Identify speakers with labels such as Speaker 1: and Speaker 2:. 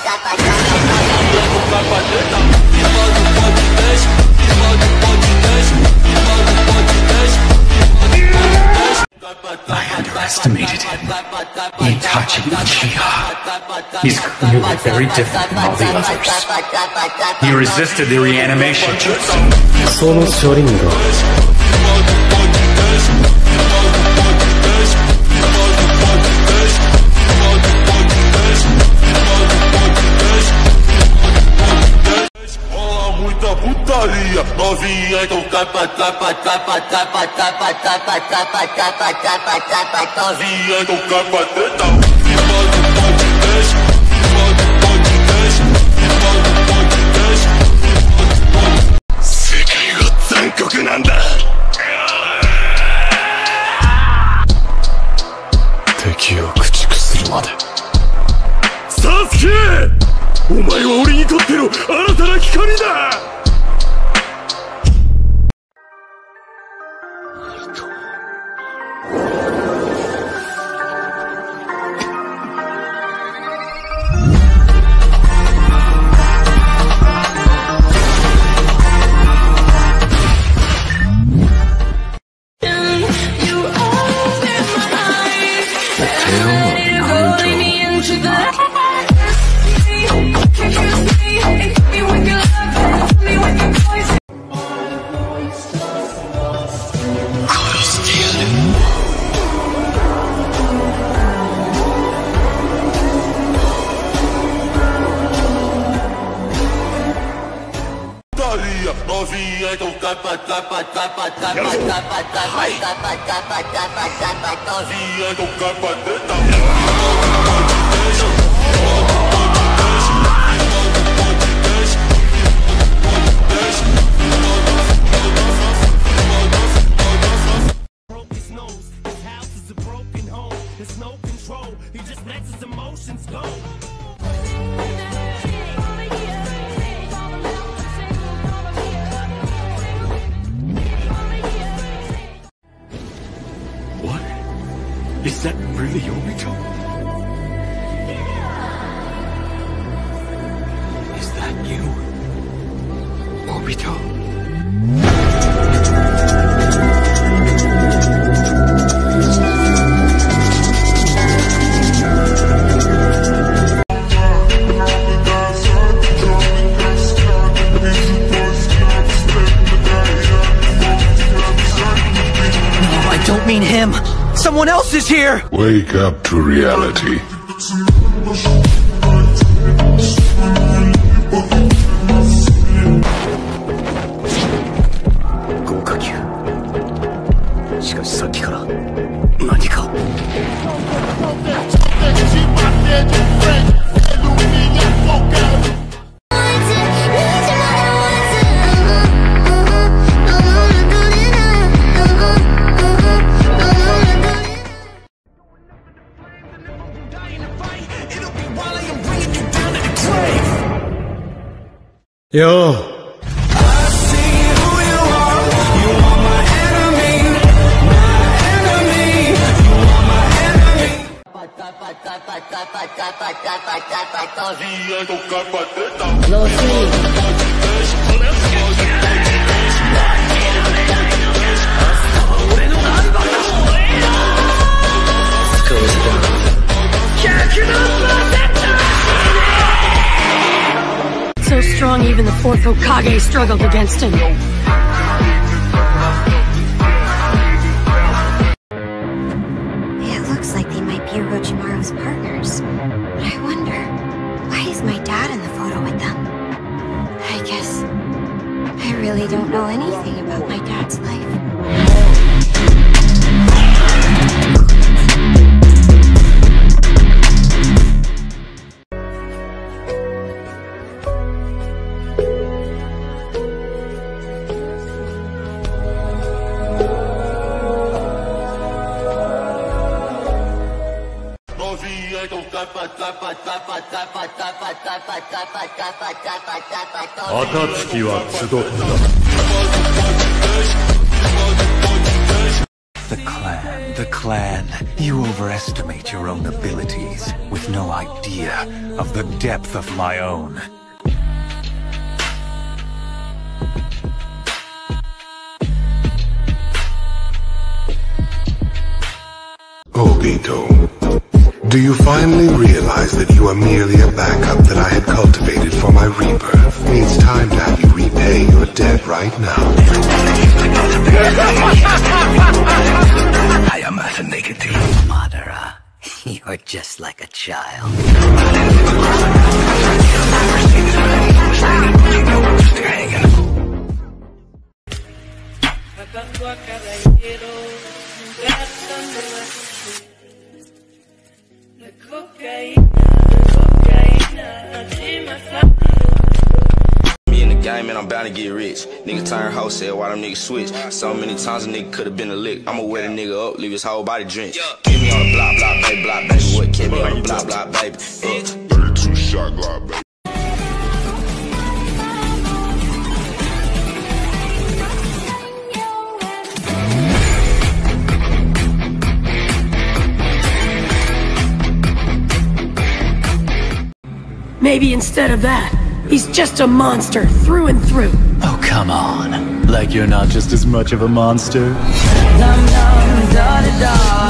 Speaker 1: I underestimated him. Itachi Uchiha. He's clearly very different from all the others. He resisted the reanimation jutsu.
Speaker 2: その処理が
Speaker 3: Putaria, novinha, então capa, capa, capa, capa, capa, capa, capa, capa, capa, capa, novinha, então capa, treta. Modo podcast, modo podcast, modo podcast. 世界は残酷なんだ。敵を駆逐するまで。サスケ！お前は俺にとっての新たな光だ。 Novinha, então capa, capa, capa, capa, capa, capa, capa, capa, capa, capa, novinha, então capa, treta. Broke his nose, his house is a broken home. There's no control, he just lets his emotions go. Is that really Obito? Is that you, Obito?
Speaker 4: No, I don't mean him. Someone else is here!
Speaker 3: Wake up to reality.
Speaker 2: Yo!
Speaker 5: So strong, even the fourth Hokage struggled against him.
Speaker 6: It looks like they might be Orochimaru's partners. But I wonder, why is my dad in the photo with them? I guess I really don't know anything about my dad's life.
Speaker 3: Akatsuki wa tsudokura.
Speaker 4: The
Speaker 1: clan. The clan. You overestimate your own abilities, with no idea of the depth of my own.
Speaker 7: Obito, do you finally realize that you are merely a backup that I had cultivated for my rebirth? It's time to have you repay your debt right now.
Speaker 4: I am a negative. Madara, you're just like a child.
Speaker 8: Me in the game, man, I'm bound to get rich. Nigga turn wholesale while them niggas switch. So many times a nigga could've been a lick. I'ma wear the nigga up, leave his whole body drenched. Keep me on the block, baby, What kept me on the block, baby?
Speaker 3: 32 shot Glock, baby.
Speaker 5: Maybe instead of that, he's just a monster through and through.
Speaker 9: Oh, come on. Like you're not just as much of a monster.
Speaker 4: Dum dum da da da.